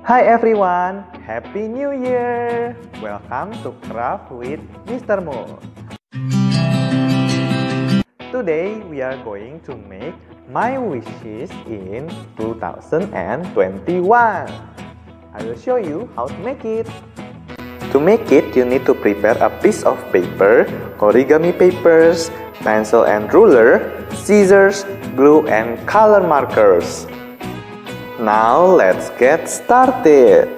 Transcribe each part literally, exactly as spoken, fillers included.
Hi everyone, Happy New Year! Welcome to Craft with Mister Mo. Today we are going to make my wishes in two thousand twenty-one. I will show you how to make it. To make it, you need to prepare a piece of paper, origami papers, pencil and ruler, scissors, glue and color markers. Now let's get started.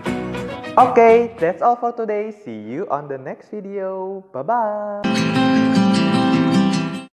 Okay, that's all for today. See you on the next video. Bye-bye.